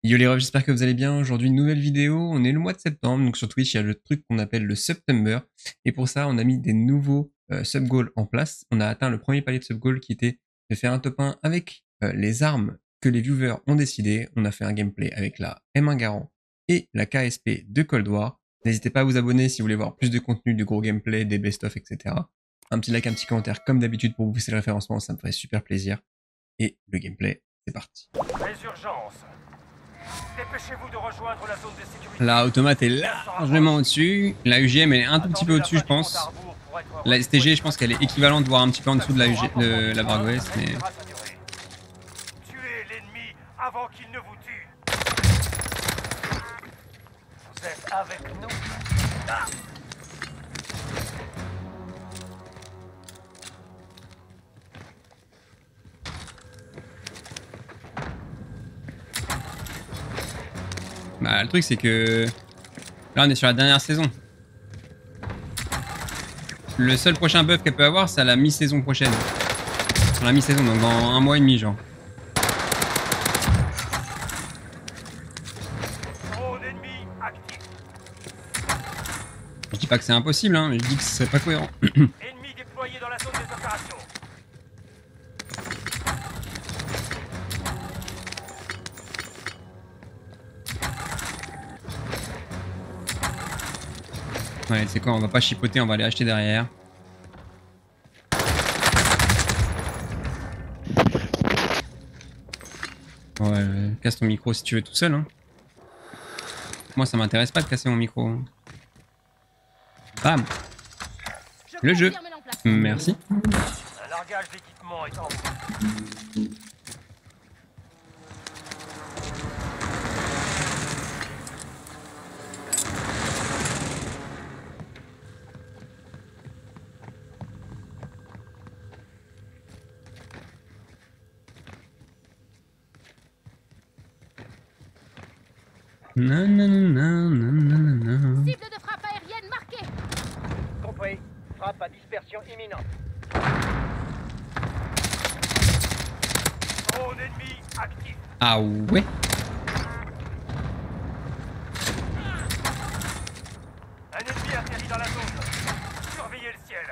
Yo les refs, j'espère que vous allez bien. Aujourd'hui, une nouvelle vidéo. On est le mois de septembre, donc sur Twitch, il y a le truc qu'on appelle le September. Et pour ça, on a mis des nouveaux sub-goals en place. On a atteint le premier palier de sub-goal qui était de faire un top 1 avec les armes que les viewers ont décidé. On a fait un gameplay avec la M1 Garand et la KSP de Cold War. N'hésitez pas à vous abonner si vous voulez voir plus de contenu, du gros gameplay, des best-of, etc. Un petit like, un petit commentaire comme d'habitude pour vous pousser le référencement, ça me ferait super plaisir. Et le gameplay, c'est parti. Les urgences. Dépêchez-vous de rejoindre la zone de sécurité. La automate est largement au-dessus. La UGM elle est un tout petit peu au-dessus, je pense. La STG, je pense qu'elle est équivalente, voire un petit peu en dessous de la Vargoes, mais... Tuez l'ennemi avant qu'il ne vous tue. Vous êtes avec nous. Ah! Bah, le truc, c'est que... Là, on est sur la dernière saison. Le seul prochain buff qu'elle peut avoir, c'est à la mi-saison prochaine. Sur la mi-saison, donc dans un mois et demi, genre. Drone ennemi actif. Je dis pas que c'est impossible, hein, mais je dis que ce serait pas cohérent. Ennemi déployé dans la zone des opérations. Ouais, c'est quoi, on va pas chipoter, on va aller acheter derrière. Ouais, casse ton micro si tu veux tout seul, hein. Moi, ça m'intéresse pas de casser mon micro. Bam! Le jeu. Merci. Un largage d'équipement est en route. Non, non, non, non, non, non, non. Cible de frappe aérienne marquée. Compris. Frappe à dispersion imminente. Drone ennemi actif. Ah ouais? Un ennemi atterrit dans la zone. Surveillez le ciel.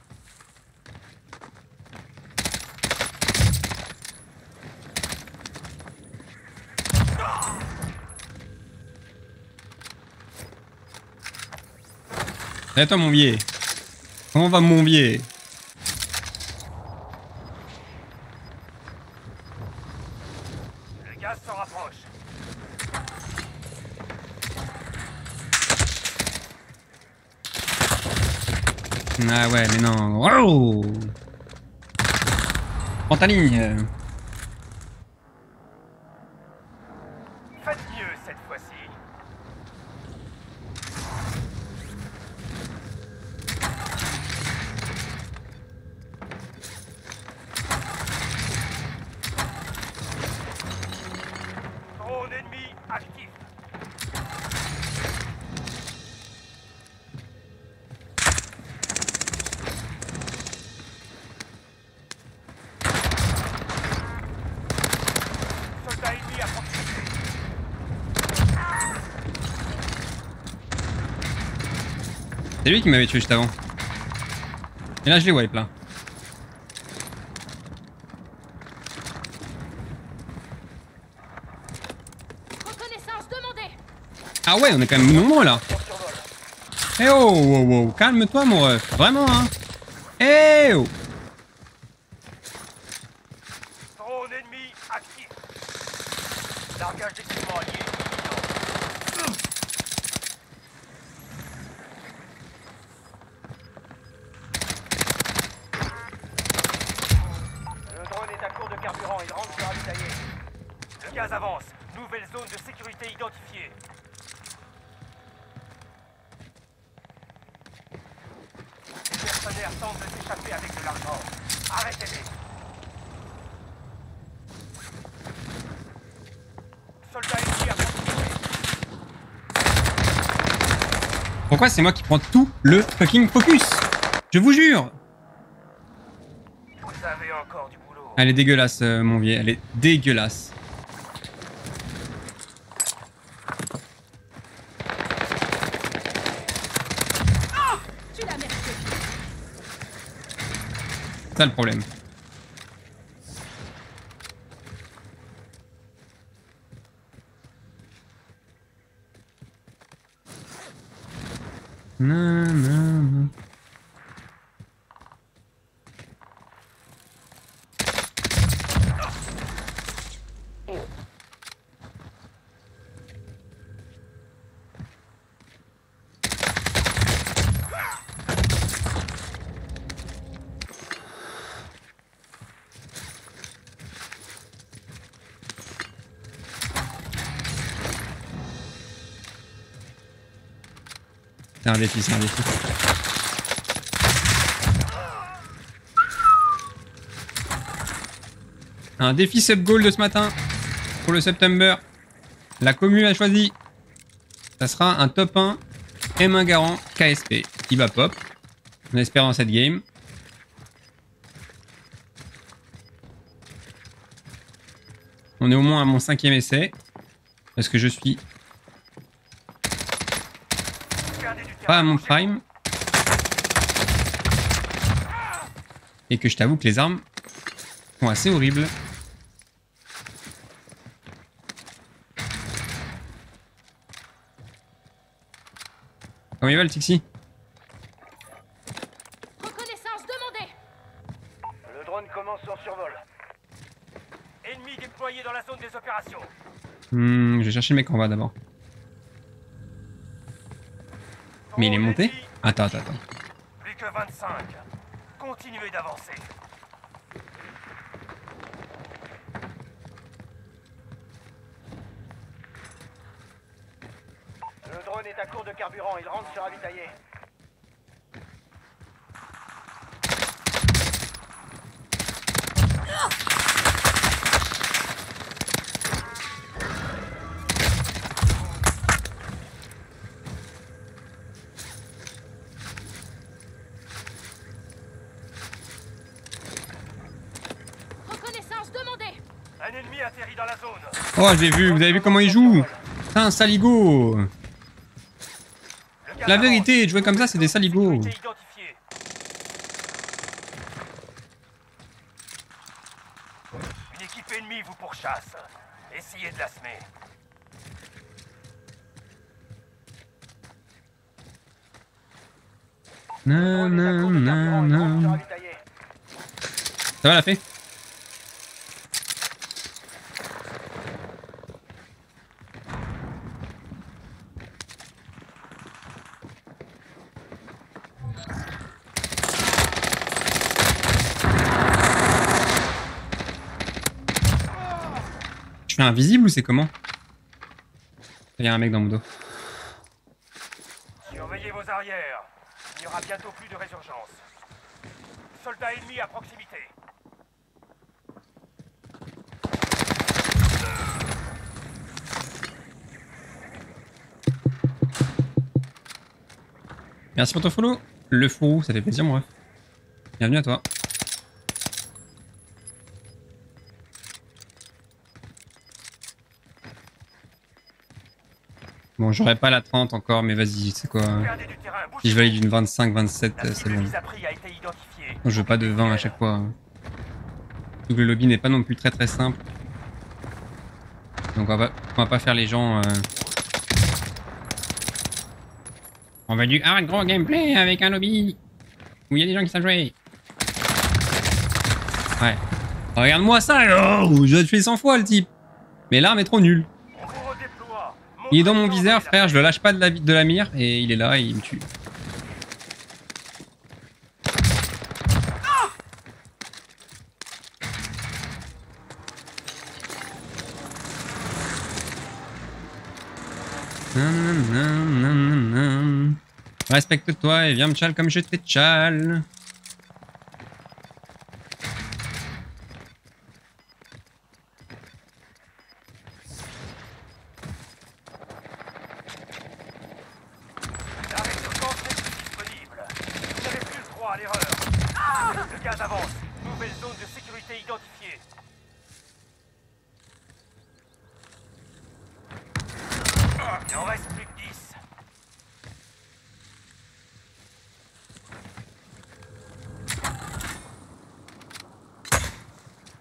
Et toi, mon vieil. Comment va mon vieil? Le gaz se rapproche. Ah ouais, mais non. Wow! Prends ta ligne. Faites mieux cette fois-ci. Drone ennemi actif. Soldat ennemi à proximité. C'est lui qui m'avait tué juste avant. Et là, je les wipe là. Reconnaissance demandée. Ah ouais, on est quand même nombreux là. Eh oh, wow, wow, calme-toi mon ref. Vraiment, hein. Eh oh. Drone ennemi actif. Largage d'équipement allié. Le drone est à court de carburant, il rentre sur ravitailler. Le gaz avance. Nouvelle zone de sécurité identifiée. Les mercenaires semblent s'échapper avec de l'argent. Arrêtez-les. Soldats ennemis à proximité. Pourquoi c'est moi qui prends tout le fucking focus? Je vous jure. Vous avez encore du boulot. Elle est dégueulasse, mon vieil. Elle est dégueulasse. C'est ça le problème. Non, non, non. C'est un défi, c'est un défi. Un défi sub-goal de ce matin pour le September. La commune a choisi. Ça sera un top 1 M1 Garand KSP. Il va pop. On espère dans cette game. On est au moins à mon 5e essai. Parce que je suis pas à mon prime. Et que je t'avoue que les armes sont assez horribles. Comment il va le Tixi? Reconnaissance demandée. Le drone commence son survol. Ennemi déployé dans la zone des opérations. Je vais chercher le mec en bas d'abord. Mais il est monté? Attends. Plus que 25. Continuez d'avancer. Le drone est à court de carburant, il rentre se ravitailler. Reconnaissance demandée. Un ennemi atterrit dans la zone. Oh, j'ai vu, vous avez vu comment il joue? C'est un saligo. La vérité, jouer comme ça, c'est des saligots. Sécurité identifiée. Une équipe ennemie vous pourchasse. Essayez de la semer. Non, non, non, non. Ça va la fée? Je suis invisible ou c'est comment? Il y a un mec dans mon dos. Surveillez vos arrières. Il n'y aura bientôt plus de résurgence. Soldats ennemis à proximité. Merci pour ton follow. Le fourrou, ça fait plaisir, moi. Bienvenue à toi. Bon, j'aurais pas la 30 encore, mais vas-y, c'est quoi? Perdez du terrain, Si je valide une 25, 27, La c'est cible bon. mise à prix a été identifiée. Je veux pas de 20 à chaque fois. Donc le lobby n'est pas non plus très simple. Donc on va pas faire les gens... On va du hard gros gameplay avec un lobby où il y a des gens qui savent jouer. Ouais. Regarde-moi ça, oh, je le fais 100 fois le type. Mais l'arme est trop nulle. On vous redéploie. Il est dans mon viseur, frère, je le lâche pas de la mire et il est là et il me tue. Respecte-toi et viens me tchal comme je t'ai tchal. La résurgence n'est plus disponible. Vous n'avez plus le droit à l'erreur. Le gaz avance. Nouvelle zone de sécurité identifiée. Il en reste plus que 10.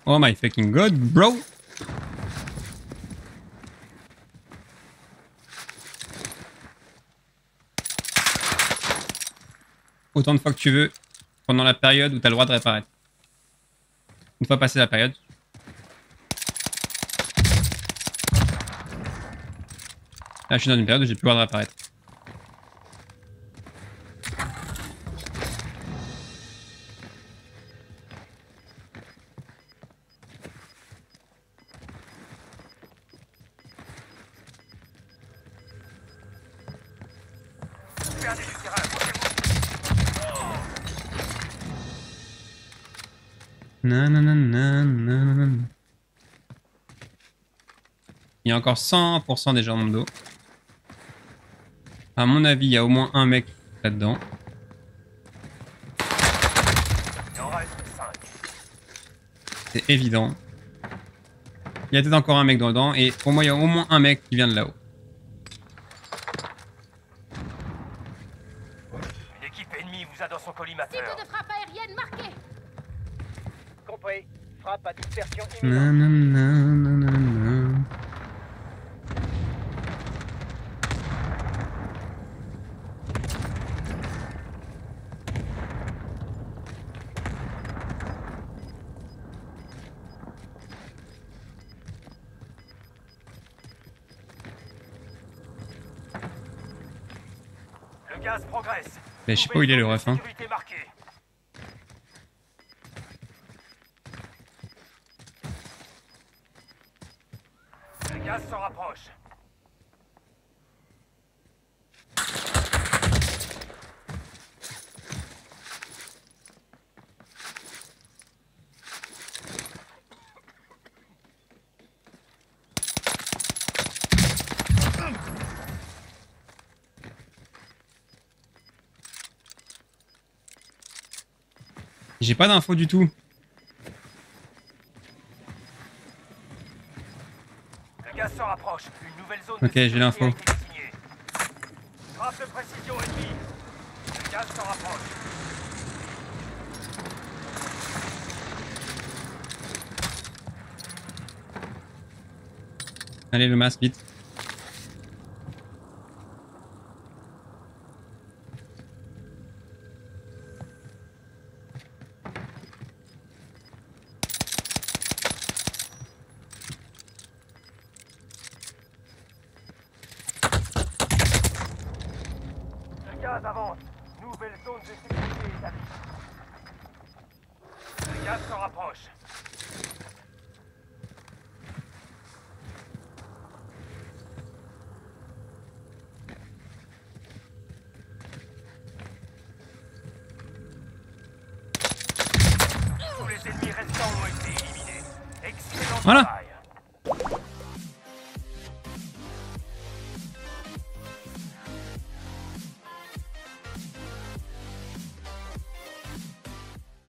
Oh my fucking god, bro! Autant de fois que tu veux, pendant la période où tu as le droit de réapparaître. Une fois passé la période. Là, je suis dans une période où j'ai plus le droit de réapparaître. Perdez du terrain, approchez-vous. Nananana. Il y a encore 100% des gens dans le dos. À mon avis, il y a au moins un mec là-dedans. Il en reste 5. C'est évident. Il y a peut-être encore un mec dedans. Et pour moi, il y a au moins un mec qui vient de là-haut. Une équipe ennemie vous a dans son Cible collimateur. de frappe aérienne marquée. Compris. Frappe à dispersion imminente. Nananana. Le gaz progresse. Mais je sais pas où il est le ref, hein. Sécurité marquée. Le gaz se rapproche. J'ai pas d'infos du tout. Le gaz se rapproche. Une nouvelle zone Ok, de j'ai sécurité l'info. a été désignée. Frappe de précision ennemie. Le gaz se rapproche. Allez, le masque, vite. Le gaz avance. Nouvelle zone de sécurité établie. Le gaz se rapproche. Tous les ennemis restants ont été éliminés. Excellent Voilà. travail.